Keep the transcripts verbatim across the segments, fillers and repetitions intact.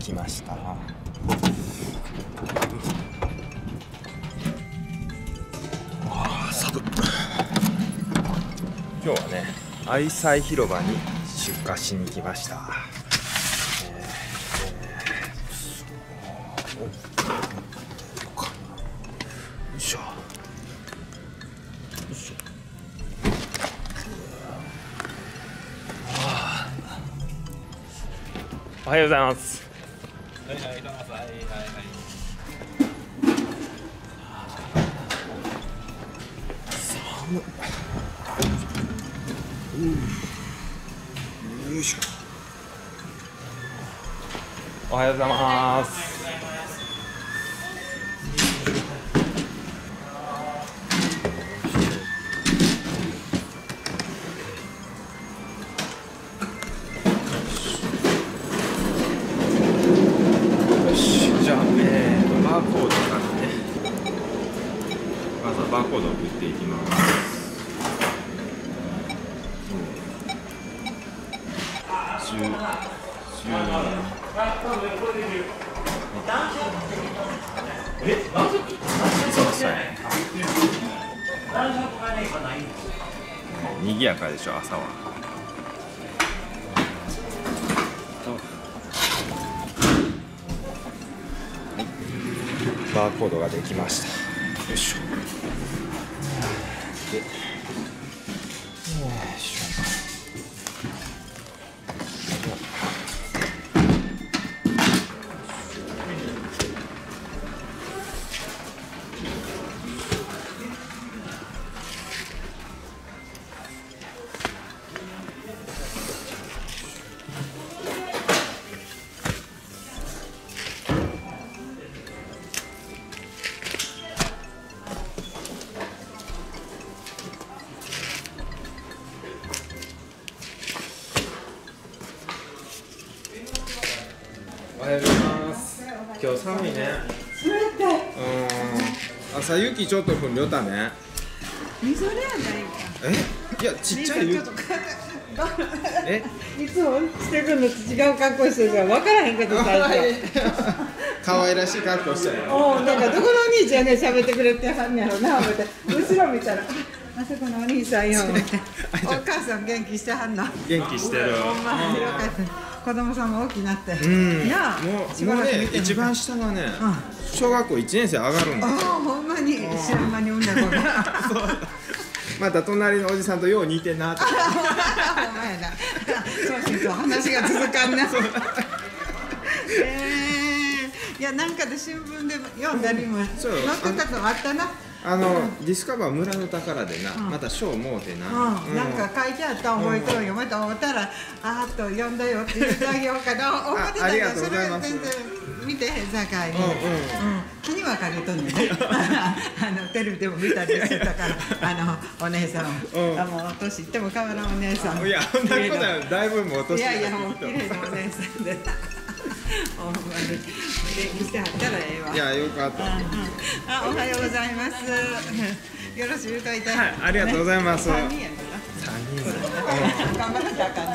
きました。わあ、寒っ。今日はね、愛妻広場に出荷しに来ました。えーえー、よいしょ。よいしょ。おはようございます。 はいはい、どうも、はいはいはい。 寒っ。うん。よいしょ。おはようございます。バーコードからね、まずはバーコードを打っていきます。じゅう、じゅう、そうそう。賑やかでしょ、朝は。バーコードができました。よいしょ。で、よいしょ。おはようございます。今日寒いね。 冷たい。 うん。朝雪ちょっと降りよったね。 みぞれやないか。 え？いやちっちゃい雪。え？ いつもしてくるのと違う格好してるから分からへんけど最初。 可愛らしい格好したよ。 おお、なんかどこのお兄ちゃんね喋ってくれてはんねやろな思って後ろ見たらあそこのお兄さんよ思ってお母さん元気してはんの。 元気してる。 ほんまよかった。子供さんも大きくなって。 うん。 なあ。 もうもうね一番下がね小学校一年生上がるんですよ。 ああほんまに知らん間に産んだ子が。 また隣のおじさんとよう似てんなって。 ほんまやな。そうそうそう話が続かんな。えー、いやなんかで新聞で読んだりも載ってたのあったな。 あのディスカバー村の宝でな、また賞もうてな。 なんか書いてあった覚えとるよ。また会ったらあーっと読んだよって言ってあげようかな思ってたけどそれは全然見てへんさかいに。気にはかけとんねんね。あのテレビでも見たりしてたからあのお姉さんあもう年いっても変わらんお姉さん。 いやそんなことはだいぶもう年。 いやいやもう綺麗なお姉さんで。ほんまに元気してはったらええわ。 いやよかった。 あおはようございます。よろしゅうといた。 はい、ありがとうございます。 三人やから。 三人。 頑張らなきゃあかんね。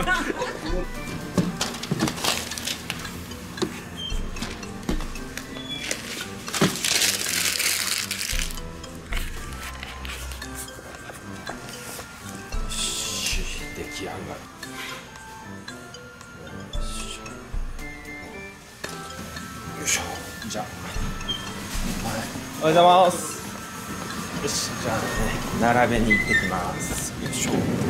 出来上がる。よいしょ。じゃあ、はい、おはようございます。よし、じゃあね、並べに行ってきます。よいしょ。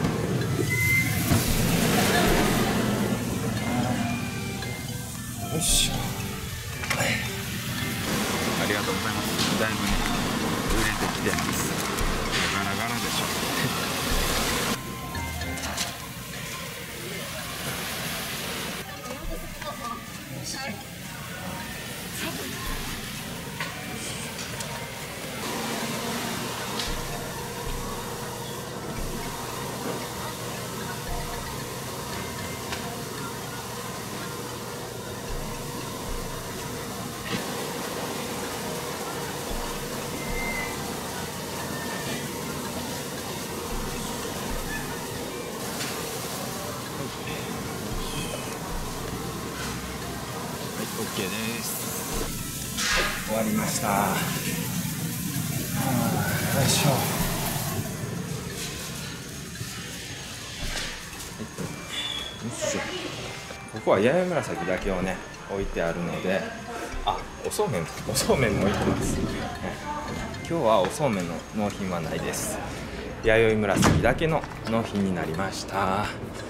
よいしょ。はい。 ありがとうございます。だいぶね、売れてきてます。ガラガラでしょ。 OK です。 終わりました。よいしょ。ここは八重紫だけをね置いてあるので、あ、おそうめんおそうめんも置いてます、ね、今日はおそうめんの納品はないです。八重紫だけの納品になりました。よ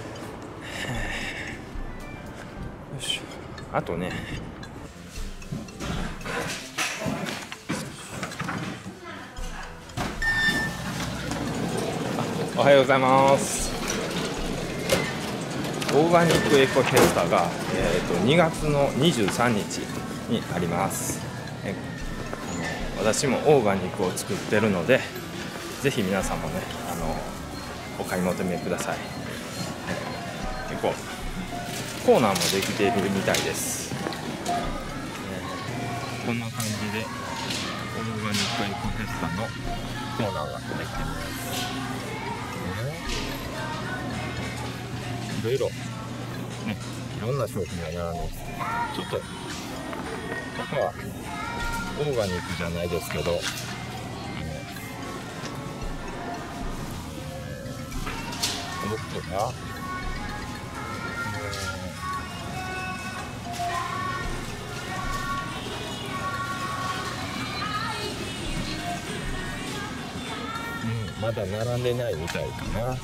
いしょ。あとね、おはようございます。オーガニックエコフェスタが、えー、とにがつのにじゅうさんにちにあります。えあの私もオーガニックを作ってるので、ぜひ皆さんもね、あのお買い求めください。結構コーナーもできているみたいです。 こんな感じでオーガニックエコフェスタのコーナーができています。いろいろね、いろんな商品が並んでます。ちょっとここはオーガニックじゃないですけど、あのどこかまだ並んでないみたいかな。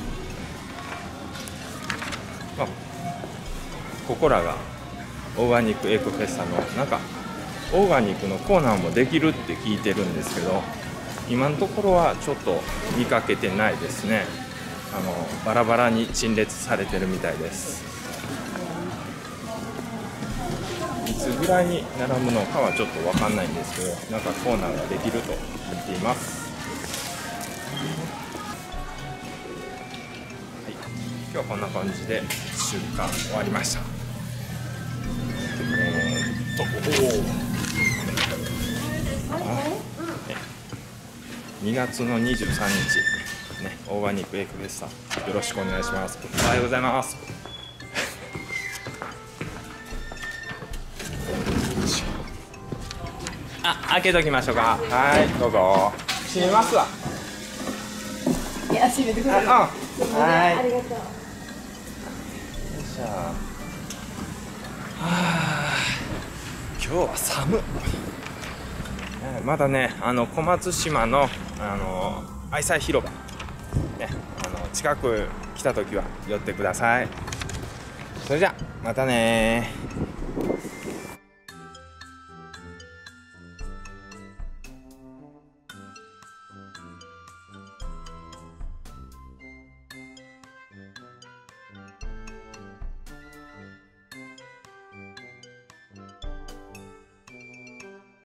あ、ここらがオーガニックエコフェスタのなんかオーガニックのコーナーもできるって聞いてるんですけど、今のところはちょっと見かけてないですね。あのバラバラに陳列されてるみたいです。いつぐらいに並ぶのかはちょっと分かんないんですけど、なんかコーナーができると聞いています。今日はこんな感じで出荷終わりました。えー、っとおにがつのにじゅうさんにち、ね、オーガニックエコフェスタよろしくお願いします。おはようございます。あ、開けときましょうか。はい、どうぞ。閉めますわ。 いや、閉めてください。 あ、はい。 ありがとう。 じゃあ、はあ、今日は寒い。まだね、あの小松島のあの愛妻広場、ね、あの近く来たときは寄ってください。それじゃまたね。